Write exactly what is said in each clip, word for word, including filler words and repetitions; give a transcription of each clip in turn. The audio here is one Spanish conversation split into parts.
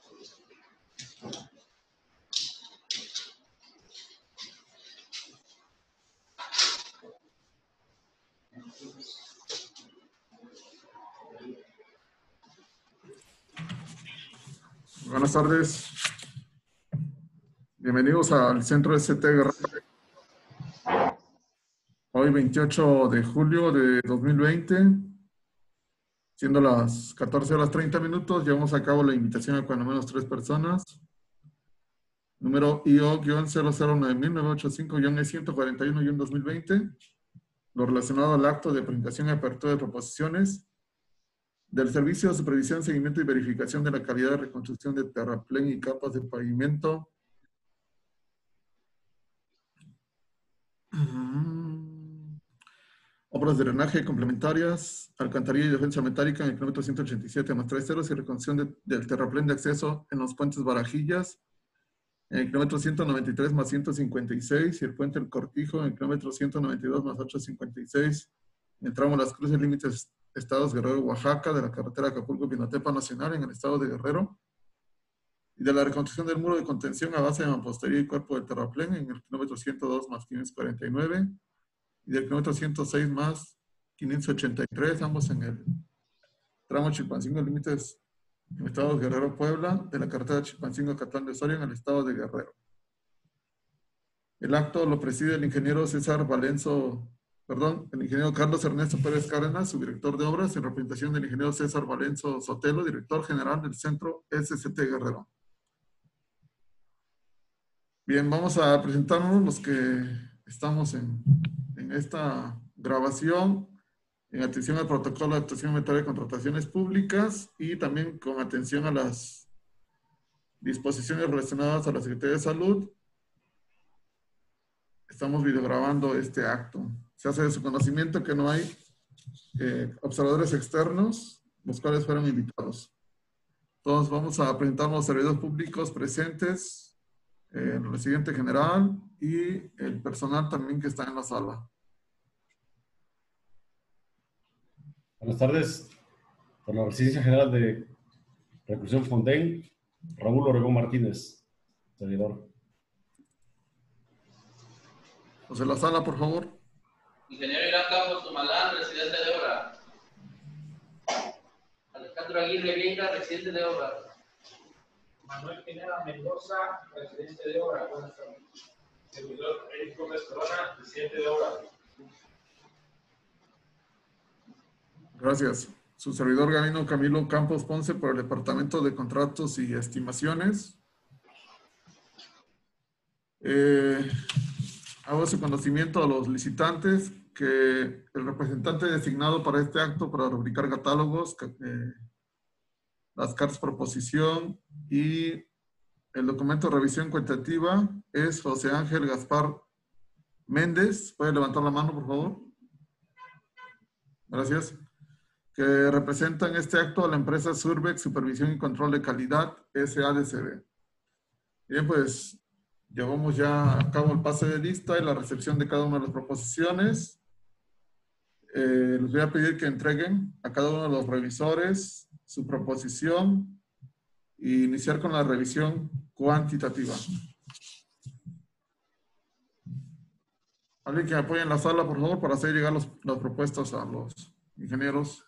Buenas tardes. Bienvenidos al Centro S T Guerrero. Hoy veintiocho de julio de dos mil veinte, siendo las catorce horas treinta minutos, llevamos a cabo la invitación a cuando menos tres personas. Número I O cero cero nueve nueve ocho cinco E ciento cuarenta y uno dos mil veinte. Lo relacionado al acto de presentación y apertura de proposiciones del Servicio de Supervisión, Seguimiento y Verificación de la Calidad de Reconstrucción de terraplén y capas de pavimento. Obras de drenaje complementarias, alcantarilla y defensa metálica en el kilómetro ciento ochenta y siete más tres ceros y reconstrucción de, del terraplén de acceso en los puentes Barajillas en el kilómetro ciento noventa y tres más ciento cincuenta y seis y el puente El Cortijo en el kilómetro ciento noventa y dos más ochocientos cincuenta y seis en el tramo Las Cruces, límites estados Guerrero, Oaxaca, de la carretera Acapulco-Pinotepa Nacional en el estado de Guerrero, y de la reconstrucción del muro de contención a base de mampostería y cuerpo del terraplén en el kilómetro ciento dos más quinientos cuarenta y nueve y del kilómetro ciento seis más quinientos ochenta y tres, ambos en el tramo Chilpancingo, límites en el estado de Guerrero, Puebla, de la carretera Chilpancingo-Catlán de Osorio en el estado de Guerrero. El acto lo preside el ingeniero César Valenzo, perdón, el ingeniero Carlos Ernesto Pérez Cárdenas, su director de obras, en representación del ingeniero César Valenzo Sotelo, director general del Centro S S T Guerrero. Bien, vamos a presentarnos los que estamos en, en esta grabación, en atención al protocolo de actuación en materia de contrataciones públicas y también con atención a las disposiciones relacionadas a la Secretaría de Salud. Estamos videograbando este acto. Se hace de su conocimiento que no hay eh, observadores externos, los cuales fueron invitados. Entonces vamos a presentar los servidores públicos presentes, eh, el residente general y el personal también que está en la sala. Buenas tardes. Por la Residencia General de Reclusión Fontaine, Raúl Oregón Martínez, servidor. José La Sala, por favor. Ingeniero Irán Campos Tumalán, residente de obra. Alejandro Aguirre Vieira, residente de obra. Manuel Pineda Mendoza, residente de obra. Buenas tardes. Servidor Eric Gómez Corona, residente de obra. Gracias. Su servidor Gabino Camilo Campos Ponce por el Departamento de Contratos y Estimaciones. Eh, hago su conocimiento a los licitantes que el representante designado para este acto para rubricar catálogos, eh, las cartas proposición y el documento de revisión cuantitativa es José Ángel Gaspar Méndez. ¿Puede levantar la mano, por favor? Gracias. Que representan este acto a la empresa Survex Supervisión y Control de Calidad S A D C B. Bien, pues llevamos ya a cabo el pase de lista y la recepción de cada una de las proposiciones. Eh, les voy a pedir que entreguen a cada uno de los revisores su proposición e iniciar con la revisión cuantitativa. Alguien que me apoye en la sala, por favor, para hacer llegar los, las propuestas a los ingenieros.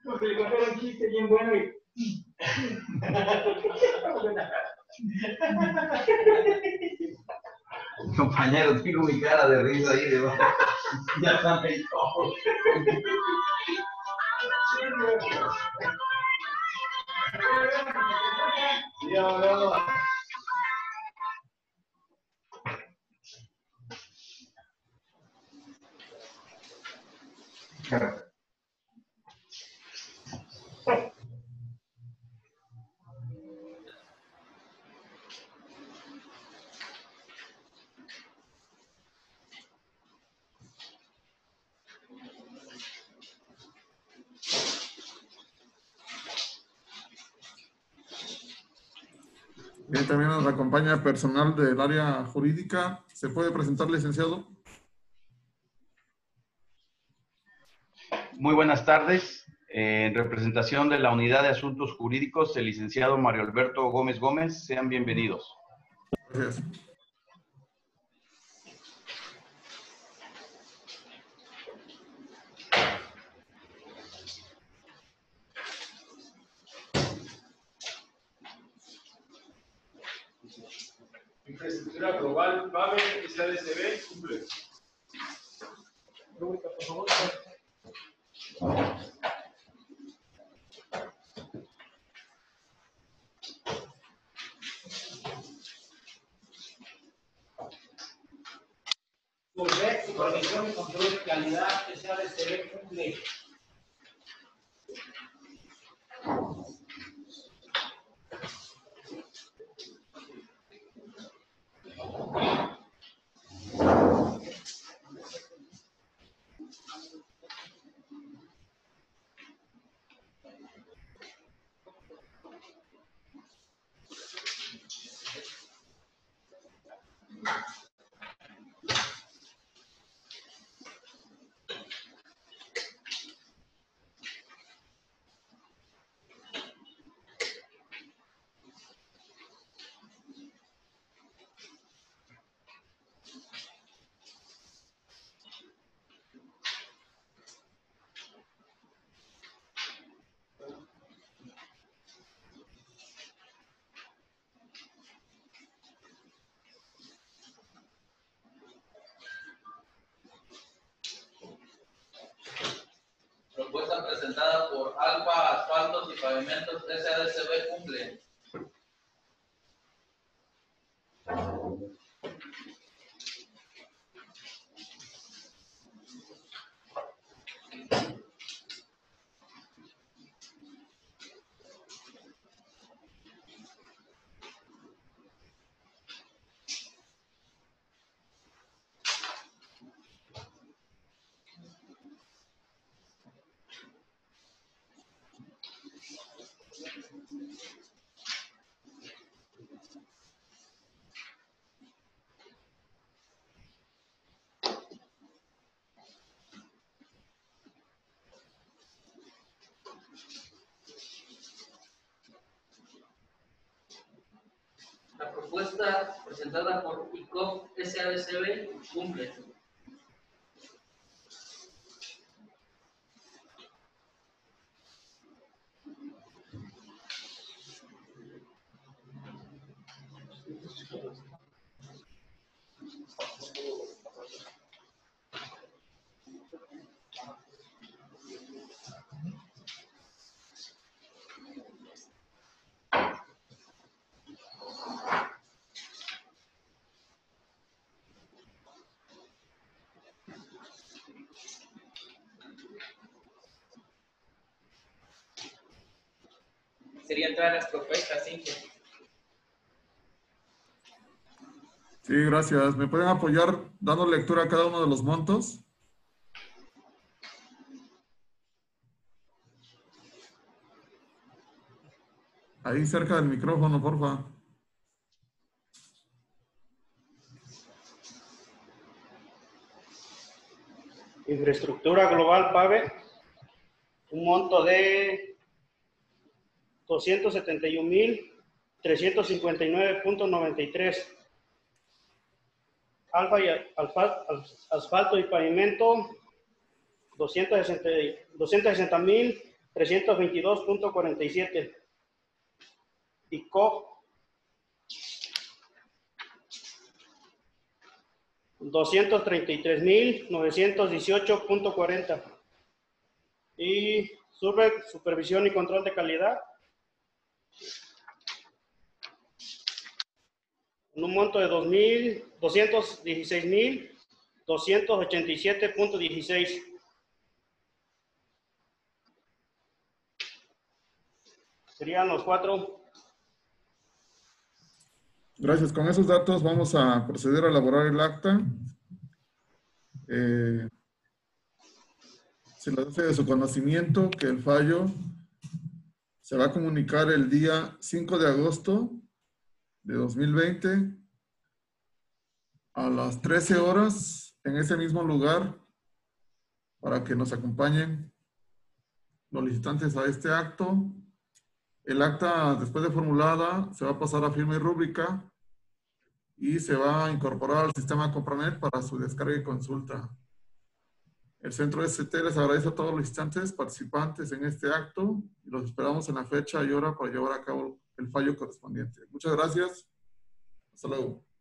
Porque le contaron un chiste bien bueno y... Compañero, tengo mi cara de risa ahí debajo. Ya están ahí todos. Sí, hablamos. Bien, también nos acompaña personal del área jurídica. ¿Se puede presentar, licenciado? Muy buenas tardes. Eh, en representación de la Unidad de Asuntos Jurídicos, el licenciado Mario Alberto Gómez Gómez, sean bienvenidos. Gracias. Infraestructura global, PAVE, S A D C B, cumple. Pregunta, por favor. Correcto, supervisión y control de calidad, S A D C B, cumple. Propuesta presentada por Alfa Asfaltos y Pavimentos S A D C B cumple. La propuesta presentada por I C O P S A D C B cumple. Sería entrar a las propuestas, ¿sí? Sí, gracias. ¿Me pueden apoyar dando lectura a cada uno de los montos? Ahí cerca del micrófono, porfa. Infraestructura global PAVE, un monto de doscientos setenta y un mil trescientos cincuenta y nueve punto noventa y tres. Alfa y alfa, asfalto y pavimento, doscientos sesenta mil trescientos veintidós punto cuarenta y siete. I C O doscientos treinta y tres mil novecientos dieciocho punto cuarenta. Y Survec, supervisión y control de calidad, en un monto de doscientos dieciséis mil doscientos ochenta y siete punto dieciséis. Serían los cuatro. Gracias. Con esos datos vamos a proceder a elaborar el acta. Eh, se les hace de su conocimiento que el fallo se va a comunicar el día cinco de agosto de dos mil veinte a las trece horas en ese mismo lugar para que nos acompañen los licitantes a este acto. El acta, después de formulada, se va a pasar a firma y rúbrica y se va a incorporar al sistema Compranet para su descarga y consulta. El Centro S T les agradece a todos los licitantes participantes en este acto y los esperamos en la fecha y hora para llevar a cabo el fallo correspondiente. Muchas gracias. Hasta luego.